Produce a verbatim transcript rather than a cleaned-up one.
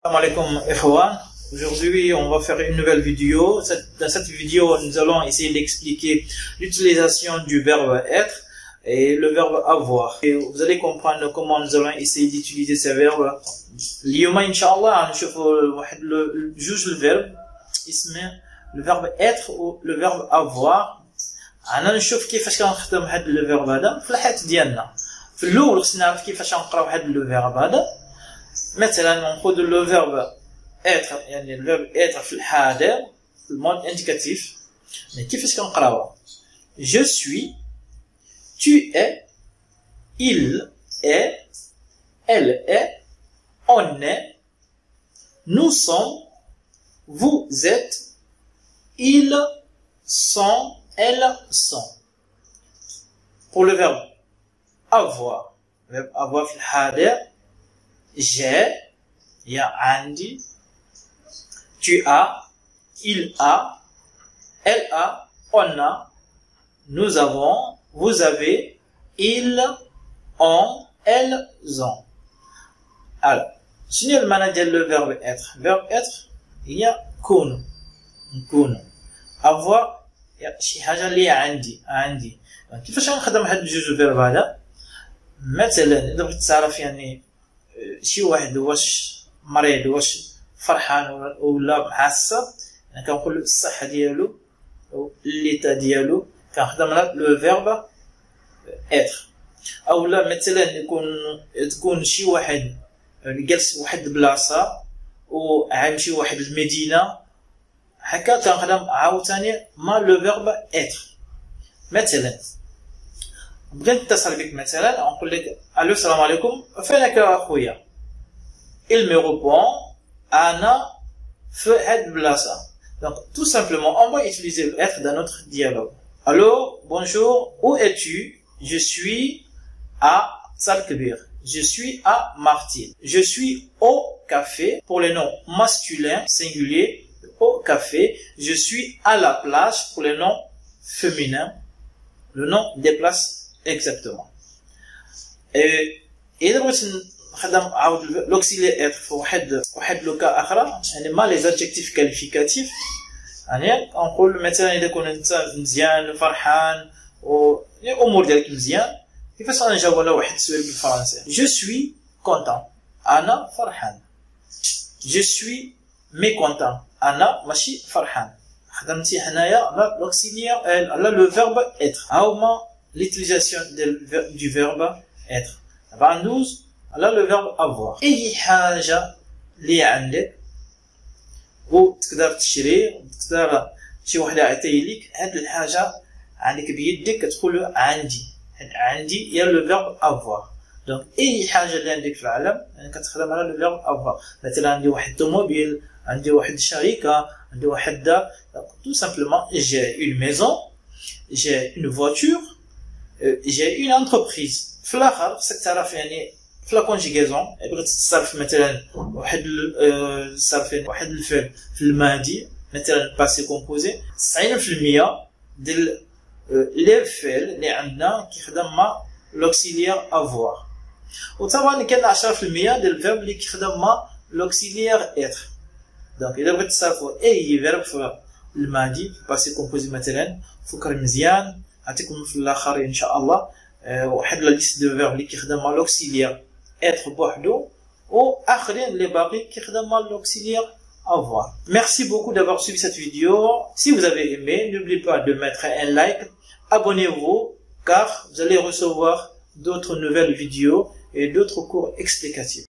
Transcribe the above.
Salam alaikum ikhwan. Aujourd'hui on va faire une nouvelle vidéo. Dans cette vidéo nous allons essayer d'expliquer l'utilisation du verbe être et le verbe avoir. Et vous allez comprendre comment nous allons essayer d'utiliser ces verbes. اليوم إن شاء الله هنشوفوا واحد جوج الفيرب اسمه le verbe être ou le verbe avoir. أنا نشوف كيفاش كنخدم هاد لو فيرب هذا في الحياة ديالنا. في الأول خصنا نعرف كيفاش نقراو هاد لو فيرب هذا. مثلا ناخذ لو فيرب être يعني le verbe être في الحاضر في المود indicatif. mais كيفاش كنقراوها؟ je suis, tu es, il est, elle est, on est, nous sommes, vous êtes, ils sont, elles sont. Pour le verbe avoir, le verbe avoir في الحاضر j'ai, il y a عندي, tu as, il a, elle a, on a, nous avons, vous avez, ils ont, elles ont. Alors, شنو المعنى ديال le verbe être? verbe être هي كون نكون. avoir هي شي حاجه اللي عندي عندي. كيفاش غنخدم هاد الجوج الفيرب هذا؟ مثلا اذا بغيت تعرف يعني شي واحد واش مريض واش فرحان ولا محاسب، يعني كنقول الصحه ديالو او ليتا ديالو كنخدم على لو فيرب être. اولا مثلا يكون تكون شي واحد جالس واحد البلاصه وعام شي واحد المدينه، هكا كنخدم عاوتاني مع لو فيرب être. مثلا بغيت نتصل بك مثلا نقول لك الو السلام عليكم فينك اخويا؟ il me répond انا في هاد البلاصه. donc tout simplement on va utiliser le être dans notre dialogue. Allô, bonjour, où es-tu? Je suis à Salkbir. Je suis à Martil. Je suis au café pour les noms masculins singuliers. Au café. Je suis à la plage pour les noms féminins. Le nom des places exactement. Et إذا بغيت نخدم عاود l'auxiliaire être في واحد واحد لو كا اخرى، يعني ما لي adjectifs qualificatifs. يعني نقول مثلا اذا كنت انت مزيان فرحان و الامور ديالك مزيان، كيفاش غنجاوب على واحد السؤال بالفرنسي؟ جو سوي كونطون انا فرحان. جو سوي ميكونطون انا ماشي فرحان. خدمتي هنايا على لوكسيليير على لو فيرب être. ها هما ليتيليزاسيون دو فيرب être. دابا ندوز على لو فيرب avoir. اي حاجه اللي عندك وتقدر تشري، تقدر شي وحده عطيه ليك هاد الحاجه عندك بيدك كتقول عندي. عندي هي لو فيرب افوار. دونك اي حاجه اللي عندك في العالم يعني كتخدم على لو فيرب افوار. مثلا عندي واحد الطوموبيل، عندي واحد الشركه، عندي واحد دار. tout simplement j'ai une maison, j'ai une voiture, j'ai une entreprise. في الاخر خصك تعرف يعني في لا كونجيغيزون بغيت تصرف مثلا واحد الصرف واحد الفعل في الماضي مثلا باسي كومبوزي، تسعين في المية ديال لي فعل اللي عندنا كيخدم مع لوكسيليير افوار. وطبعا كاين عشرة في المية ديال الفيرب اللي كيخدم مع لوكسيليير être. دونك اذا بغيت تصرفوا اي فيرب في الماضي في باسي كومبوزي مثلا فكر مزيان، عطيكم في الاخر ان شاء الله واحد لا ليست دو فيرب اللي كيخدم مع لوكسيليير être بوحدو واخرين اللي باقي كيخدم مع l'auxiliaire avoir. Merci beaucoup d'avoir suivi cette vidéo. Si vous avez aimé, n'oubliez pas de mettre un like, abonnez-vous car vous allez recevoir d'autres nouvelles vidéos et d'autres cours explicatifs.